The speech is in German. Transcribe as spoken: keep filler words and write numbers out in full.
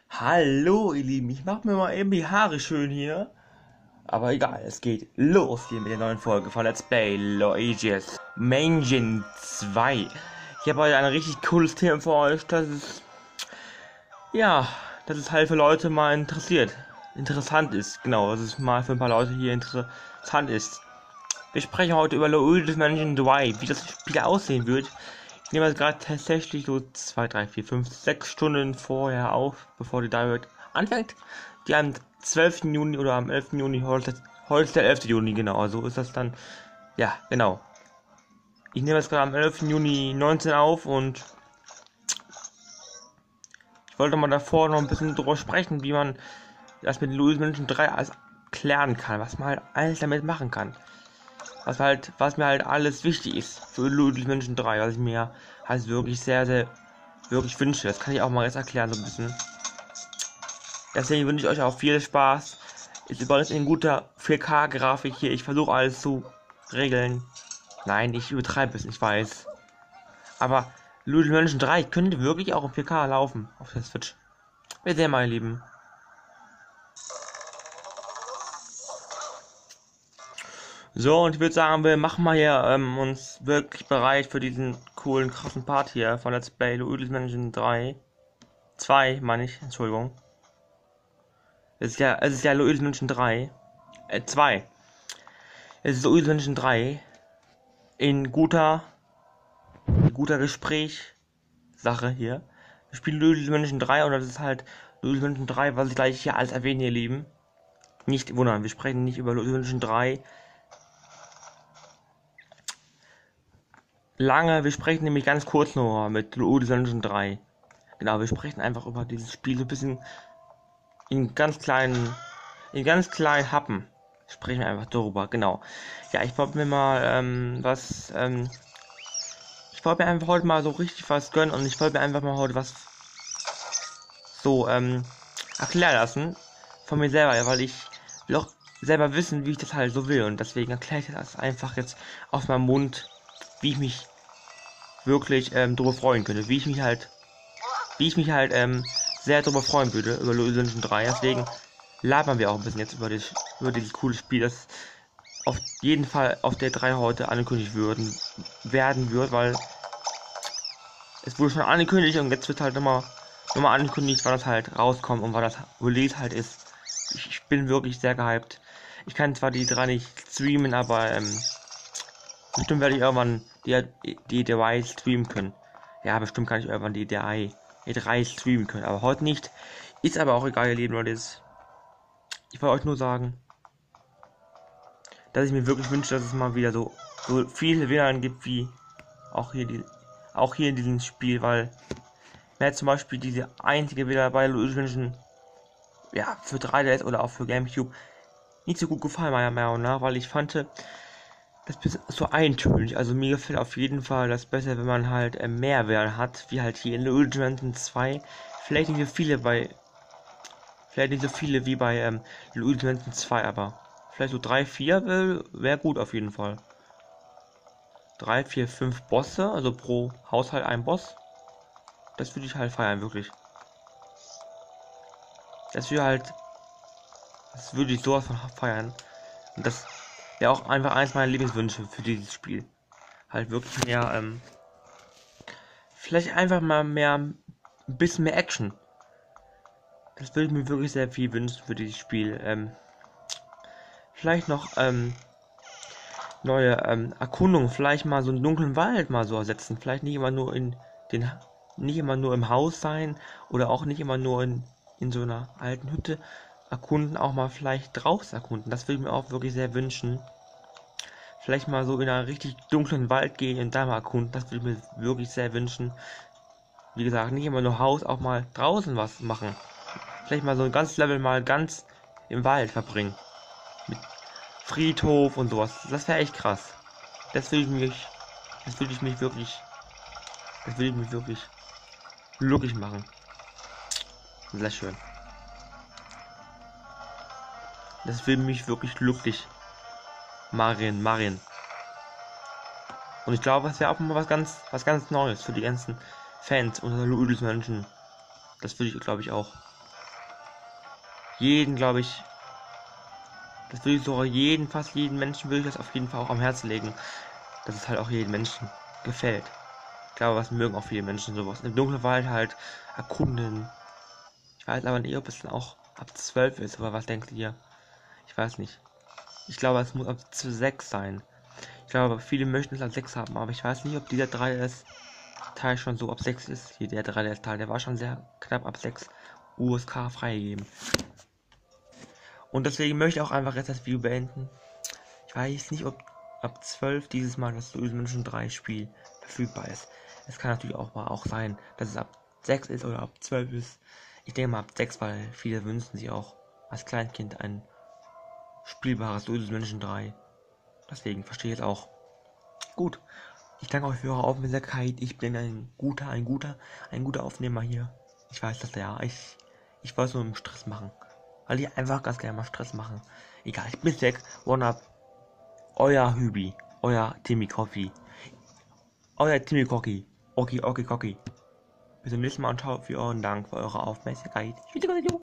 Hallo ihr Lieben, ich mache mir mal eben die Haare schön hier. Aber egal, es geht los hier mit der neuen Folge von Let's Play Luigi's Mansion zwei. Ich habe heute ein richtig cooles Thema für euch, das ist, ja, das ist halt für Leute mal interessiert. Interessant ist, genau, dass es mal für ein paar Leute hier interessant ist. Wir sprechen heute über Luigi's Mansion zwei, wie das Spiel aussehen wird. Ich nehme es gerade tatsächlich so zwei, drei, vier, fünf, sechs Stunden vorher auf, bevor die Direct anfängt. Die am zwölften Juni oder am elften Juni, heute, heute ist der elfte Juni, genau, also ist das dann, ja, genau. Ich nehme es gerade am elften Juni neunzehn auf und ich wollte mal davor noch ein bisschen drüber sprechen, wie man das mit Luigi's Mansion drei alles klären kann, was man halt alles damit machen kann. Was halt, was mir halt alles wichtig ist für Luigi's Mansion drei, was ich mir halt wirklich sehr, sehr, wirklich wünsche. Das kann ich auch mal jetzt erklären, so ein bisschen. Deswegen wünsche ich euch auch viel Spaß. Ist übrigens in guter vier K-Grafik hier. Ich versuche alles zu regeln. Nein, ich übertreibe es, ich weiß. Aber Luigi's Mansion drei könnte wirklich auch in vier K laufen auf der Switch. Wir sehen, meine Lieben. So, und ich würde sagen, wir machen mal hier ähm, uns wirklich bereit für diesen coolen, krassen Part hier von Let's Play Luigi's Mansion drei. zwei, meine ich, Entschuldigung. Es ist ja, es ist ja Luigi's Mansion drei. Äh, zwei. Es ist Luigi's Mansion drei. In guter, in guter Gespräch-Sache hier. Wir spielen Luigi's Mansion drei und das ist halt Luigi's Mansion drei, was ich gleich hier alles erwähne, ihr Lieben. Nicht wundern, wir sprechen nicht über Luigi's Mansion drei. Lange, wir sprechen nämlich ganz kurz nur mit Luigi's Mansion drei. Genau, wir sprechen einfach über dieses Spiel so ein bisschen in ganz kleinen, in ganz kleinen Happen. Sprechen wir einfach darüber, genau. Ja, ich wollte mir mal ähm, was, ähm, ich wollte mir einfach heute mal so richtig was gönnen und ich wollte mir einfach mal heute was so ähm, erklären lassen von mir selber, ja, weil ich will auch selber wissen, wie ich das halt so will und deswegen erkläre ich das einfach jetzt aus meinem Mund, wie ich mich wirklich ähm, darüber freuen könnte, wie ich mich halt, wie ich mich halt ähm, sehr darüber freuen würde, über Luigi's Mansion drei, deswegen labern wir auch ein bisschen jetzt über, das, über dieses coole Spiel, das auf jeden Fall auf der drei heute angekündigt würden, werden wird, weil es wurde schon angekündigt und jetzt wird halt nochmal nochmal angekündigt, wann das halt rauskommt und wann das Release halt ist. Ich, ich bin wirklich sehr gehypt. Ich kann zwar die drei nicht streamen, aber ähm, bestimmt werde ich irgendwann die, die drei streamen können. Ja, bestimmt kann ich irgendwann die drei, die drei streamen können, aber heute nicht. Ist aber auch egal, ihr Lieben, Leute. Ich wollte euch nur sagen, dass ich mir wirklich wünsche, dass es mal wieder so, so viele W L A N gibt wie auch hier, die, auch hier in diesem Spiel, weil mir hat zum Beispiel diese einzige W L A N bei Luigi's Mansion, ja, für drei D S oder auch für GameCube nicht so gut gefallen, meiner Meinung nach, weil ich fand, das ist so eintönig. Also mir gefällt auf jeden Fall das besser, wenn man halt äh, mehr W L A N hat, wie halt hier in Luigi's Mansion zwei. Vielleicht nicht so viele bei, vielleicht nicht so viele wie bei ähm, Luigi's Mansion zwei, aber vielleicht so drei, vier wäre wär gut auf jeden Fall. drei, vier, fünf Bosse, also pro Haushalt ein Boss. Das würde ich halt feiern, wirklich. Das würde halt, das würde ich sowas von feiern. Und das wäre auch einfach eins meiner Lieblingswünsche für dieses Spiel. Halt wirklich mehr, ähm, vielleicht einfach mal mehr, ein bisschen mehr Action. Das würde ich mir wirklich sehr viel wünschen für dieses Spiel. Ähm, vielleicht noch, ähm, neue ähm, Erkundungen, vielleicht mal so einen dunklen Wald mal so ersetzen. Vielleicht nicht immer nur in den, nicht immer nur im Haus sein oder auch nicht immer nur in, in so einer alten Hütte erkunden, auch mal vielleicht draußen erkunden. Das würde ich mir auch wirklich sehr wünschen. Vielleicht mal so in einen richtig dunklen Wald gehen und da mal erkunden. Das würde ich mir wirklich sehr wünschen. Wie gesagt, nicht immer nur Haus, auch mal draußen was machen. Vielleicht mal so ein ganzes Level mal ganz im Wald verbringen. Mit Friedhof und sowas. Das wäre echt krass. Das würde ich mich, das würde ich mich wirklich, das würde ich mich wirklich glücklich machen. Sehr schön. Das würde mich wirklich glücklich machen, Marin. Und ich glaube, es wäre auch mal was ganz, was ganz Neues für die ganzen Fans unter Luigi's Mansion. Das würde ich, glaube ich, auch jeden, glaube ich, das würde ich sogar jeden, fast jeden Menschen würde ich das auf jeden Fall auch am Herzen legen, dass es halt auch jedem Menschen gefällt. Ich glaube, was mögen auch viele Menschen sowas. Im Dunkelwald halt erkunden. Ich weiß aber nicht, ob es dann auch ab zwölf ist, aber was denkt ihr? Ich weiß nicht. Ich glaube, es muss ab sechs sein. Ich glaube, viele möchten es ab sechs haben, aber ich weiß nicht, ob dieser drei D S-Teil schon so ab sechs ist. Hier der drei D S-Teil, der war schon sehr knapp ab sechs U S K freigegeben. Und deswegen möchte ich auch einfach jetzt das Video beenden. Ich weiß nicht, ob ab zwölf dieses Mal das Luigi's Mansion drei Spiel verfügbar ist. Es kann natürlich auch mal auch sein, dass es ab sechs ist oder ab zwölf ist. Ich denke mal ab sechs, weil viele wünschen sich auch als Kleinkind ein spielbares Luigi's Mansion drei. Deswegen verstehe ich es auch. Gut. Ich danke euch für eure Aufmerksamkeit. Ich bin ein guter, ein guter, ein guter Aufnehmer hier. Ich weiß das ja. Ich, ich wollte nur im Stress machen. Weil ich einfach ganz gerne mal Stress machen. Egal, ich bin weg. One up. Euer Hübi. Euer Timmy Coffee. Euer Timmy Cocky. Okay, okay, Cocky. Bis zum nächsten Mal und ciao für euren Dank für eure Aufmerksamkeit.